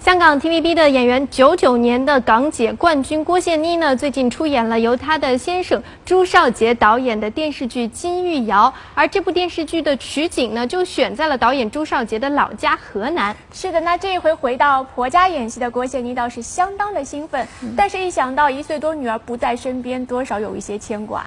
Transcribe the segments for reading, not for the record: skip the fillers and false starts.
香港 TVB 的演员，99年的港姐冠军郭羡妮呢，最近出演了由她的先生朱少杰导演的电视剧《金玉瑶》，而这部电视剧的取景呢，就选在了导演朱少杰的老家河南。 是的，那这一回回到婆家演戏的郭羡妮倒是相当的兴奋，但是一想到1岁多女儿不在身边，多少有一些牵挂。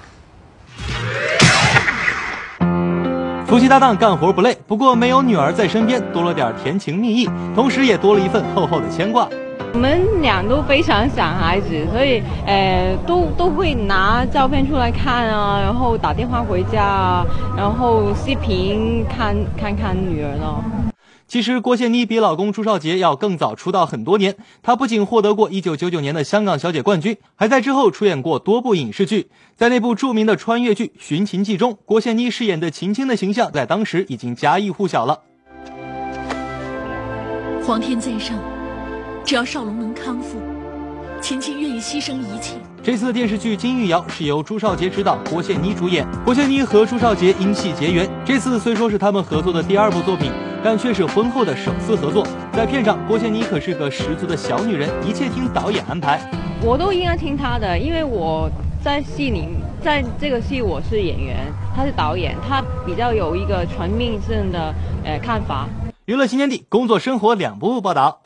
夫妻搭档干活不累，不过没有女儿在身边，多了点甜情蜜意，同时也多了一份厚厚的牵挂。 我们俩都非常想孩子，所以都会拿照片出来看啊，然后打电话回家啊，然后视频看女儿咯。 其实郭羡妮比老公朱少杰要更早出道很多年，她不仅获得过1999年的香港小姐冠军，还在之后出演过多部影视剧。在那部著名的穿越剧《寻秦记》中，郭羡妮饰演的秦青的形象在当时已经家喻户晓了。 皇天在上，只要少龙能康复，秦青愿意牺牲一切。 这次的电视剧《金玉瑶》是由朱少杰执导，郭羡妮主演。郭羡妮和朱少杰因戏结缘，这次虽说是他们合作的第2部作品，但却是婚后的首次合作。在片上，郭羡妮可是个十足的小女人，一切听导演安排。 我都应该听他的，因为我在这个戏我是演员，他是导演，他比较有一个全面性的看法。 娱乐新天地工作生活2部报道。